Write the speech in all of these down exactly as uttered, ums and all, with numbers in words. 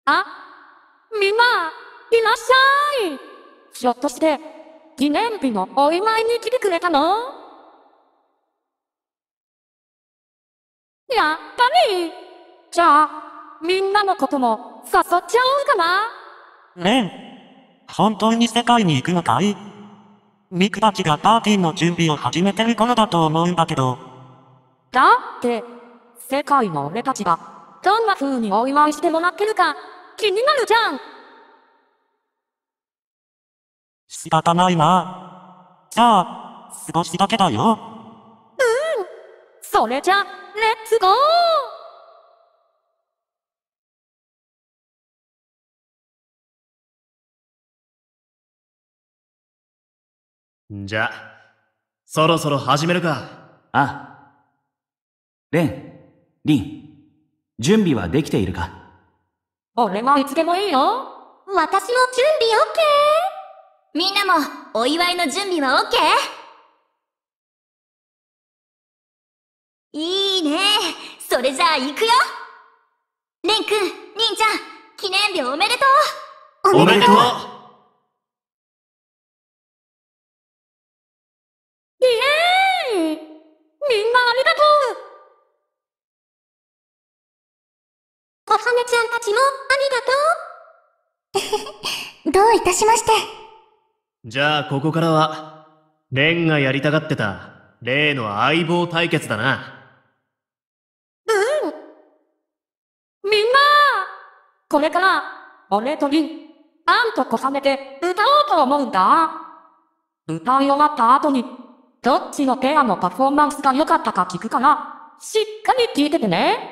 あ、みんな、いらっしゃい。ひょっとして、記念日のお祝いに来てくれたの？やっぱり。じゃあ、みんなのことも誘っちゃおうかな。 レン、本当に世界に行くのかい？ミクたちがパーティーの準備を始めてる頃だと思うんだけど。 だって、世界の俺たちが、どんな風にお祝いしてもらってるか、気になるじゃん。 仕方ないな。じゃあ、少しだけだよ。 それじゃ、レッツゴー。 じゃ、そろそろ始めるか。 あ。レン、リン、準備はできているか？ 俺はいつでもいいよ。 私も準備オッケー。みんなも、お祝いの準備はオッケー？いいね。それじゃあ行くよ。レンくん、リンちゃん、記念日おめでとう。 おめでとう。 イエーイ。みんなありがとう。 おはねちゃんたちもありがとう。どういたしまして。 じゃあここからは、レンがやりたがってた、例の相棒対決だな。 みんな、これから、俺とリン、アンと重ねて歌おうと思うんだ。歌い終わった後に、どっちのペアのパフォーマンスが良かったか聞くから、しっかり聞いててね。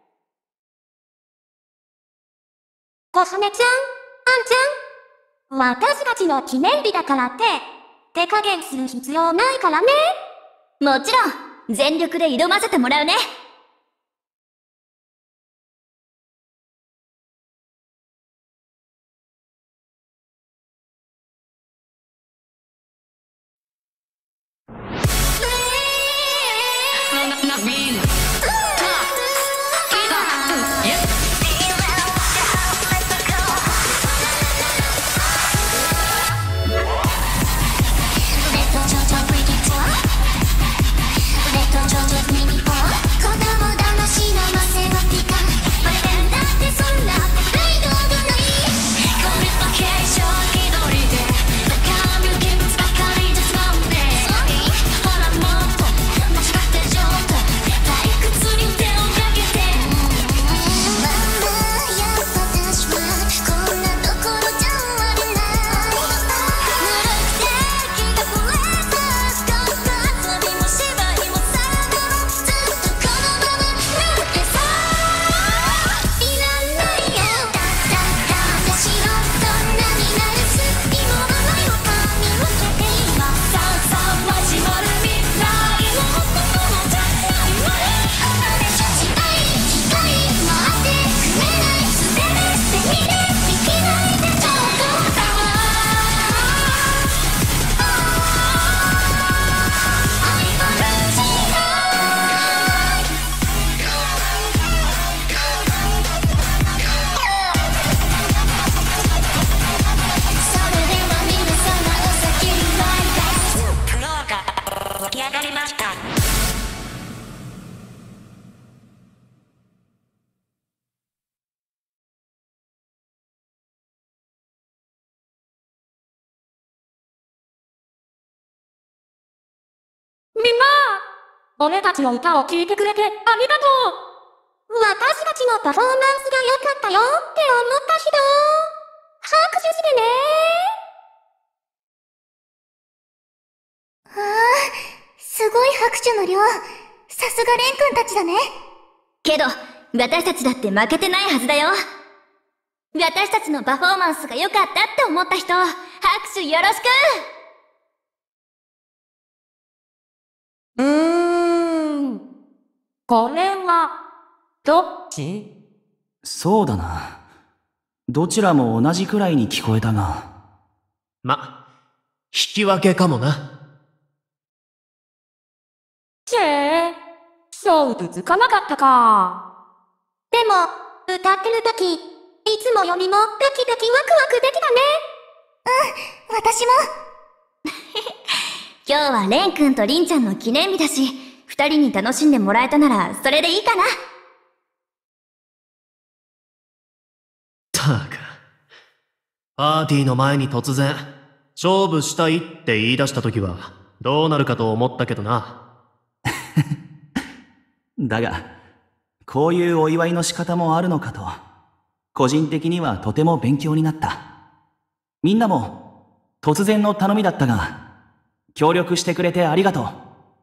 おはねちゃん、あんちゃん。私たちの記念日だからって、手加減する必要ないからね。もちろん、全力で挑ませてもらうね。 みんな、俺たちの歌を聴いてくれてありがとう。 私たちのパフォーマンスが良かったよって思った人、拍手してね。ああ、すごい拍手の量。さすがレン君たちだね。けど、私たちだって負けてないはずだよ。私たちのパフォーマンスが良かったって思った人、拍手よろしく。 うーん。これは、どっち？ そうだな。どちらも同じくらいに聞こえたが。 ま、引き分けかもな。 チェー、勝負つかなかったか。 でも、歌ってる時、 いつもよりもドキドキワクワクできたね。うん、私も。今日はレン君とリンちゃんの記念日だし、二人に楽しんでもらえたならそれでいいかな。 たく。パーティーの前に突然、勝負したいって言い出した時は、どうなるかと思ったけどな。 だが、こういうお祝いの仕方もあるのかと、個人的にはとても勉強になった。みんなも、突然の頼みだったが、協力してくれてありがとう。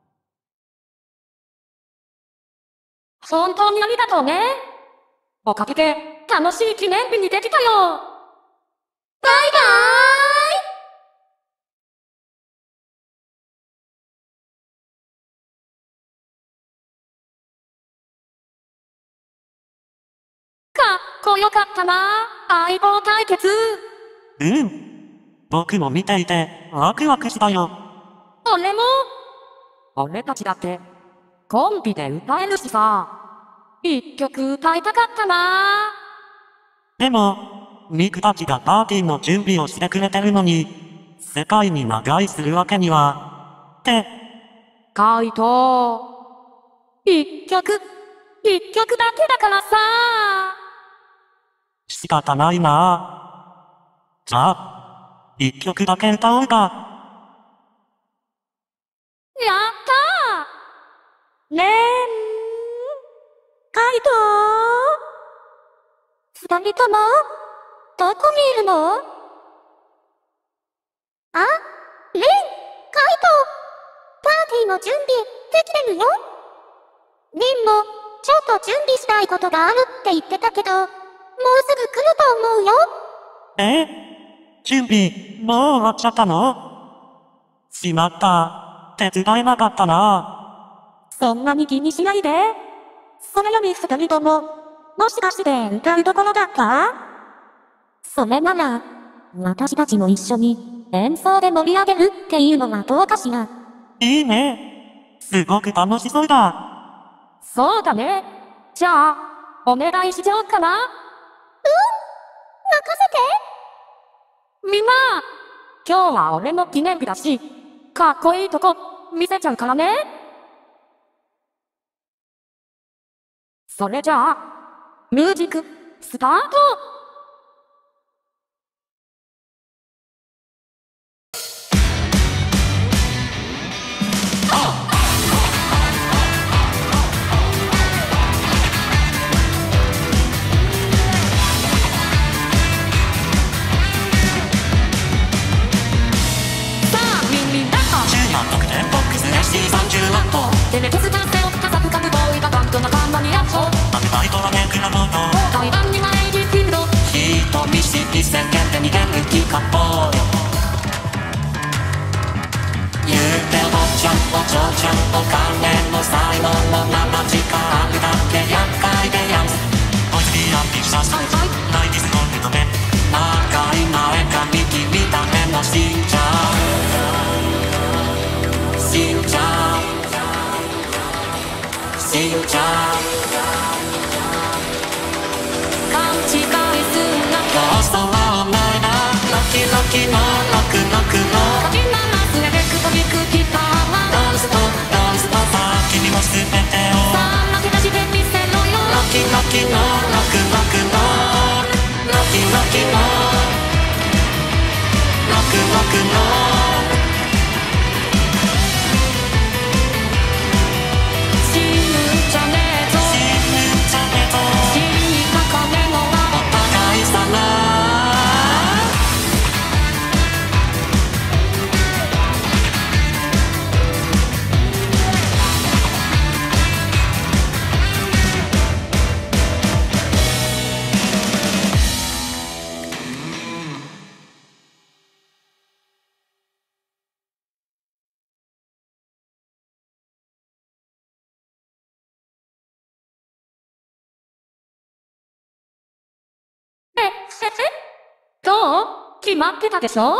本当にありがとうね。おかげで、楽しい記念日にできたよ。バイバーイ。かっこよかったな、相棒対決。 うん。僕も見ていて、ワクワクしたよ。 俺も。俺たちだって、コンビで歌えるしさ。一曲歌いたかったな。 でも、ミクたちがパーティーの準備をしてくれてるのに、世界に長居するわけには、って。 カイト。一曲、一曲だけだからさ。 仕方ないなぁ。じゃあ、一曲だけ歌おうか。 やったー。ねえ。カイトー。二人とも、どこにいるの？あ、レン、カイト。パーティーの準備、できてるよ。レンも、ちょっと準備したいことがあるって言ってたけど、もうすぐ来ると思うよ。 え？準備、もう終わっちゃったの？しまった。手伝えなかったな。 そんなに気にしないで。それより二人とも、もしかして歌うところだった？それなら、私たちも一緒に演奏で盛り上げるっていうのはどうかしら。 いいね。すごく楽しそうだ。 そうだね。じゃあ、お願いしちゃおうかな。うん、任せて。みんな、今日は俺の記念日だし、かっこいいとこ見せちゃうからね。それじゃあ、ミュージック、スタート。テレビスタンセを高くかくボーイがバンド仲間にやっとアルバイトはネクラモード対岸に前にフィールド人見知り宣言で逃げる気かボーイ言うておっちゃんお嬢ちゃんお金の才能もななじかんあるだけ厄介でやんすおいつきやピクサスナイティスの認め長い前髪君だけのしんちゃんしんちゃんしんちゃん勘違いすんな競争はお前だロキロキのロクロクのかきなますエレクトリックギターはドンストドンストさあ君も全てをさあ負け出してみせろよロキロキのロクロクのロキロキのロクロクのえ、え、え、どう？決まってたでしょ？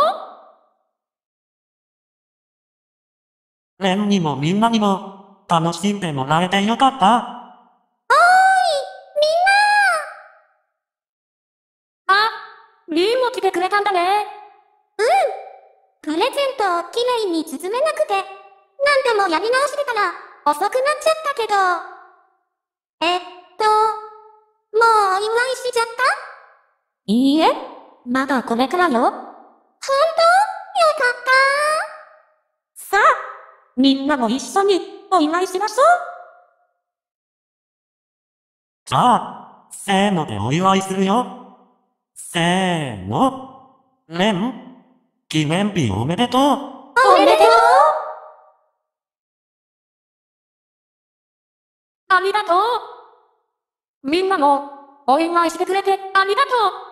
レンにもみんなにも楽しんでもらえてよかった。 んだね。 プレゼントをきれいに包めなくて、何度もやり直してたら遅くなっちゃったけど。えっと、もうお祝いしちゃった？ いいえ、まだこれからよ。 ほんと？よかったさあ、みんなも一緒にお祝いしましょう。 じゃあ、せーのでお祝いするよ。せーの。レン、記念日おめでとう。 おめでとう。 ありがとう。みんなもお祝いしてくれてありがと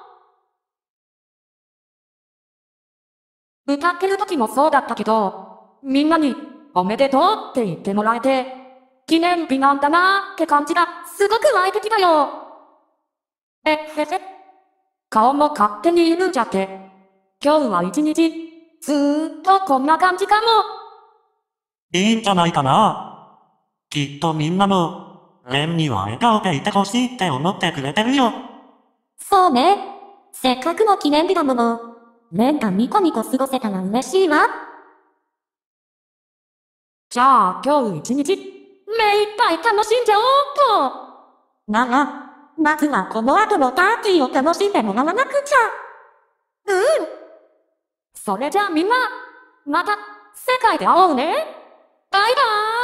う。歌ってる時もそうだったけど、みんなにおめでとうって言ってもらえて、記念日なんだなーって感じがすごく湧いてきたよ。えへへ。顔も勝手に緩んじゃって。今日は一日、ずーっとこんな感じかも。 いいんじゃないかな。きっとみんなも、レンには笑顔でいてほしいって思ってくれてるよ。 そうね。せっかくの記念日だもの。レンがニコニコ過ごせたら嬉しいわ。じゃあ今日一日、目いっぱい楽しんじゃおうっと。なら、まずはこの後のパーティーを楽しんでもらわなくちゃ。うん。それじゃあみんな、また世界で会おうね。バイバーイ。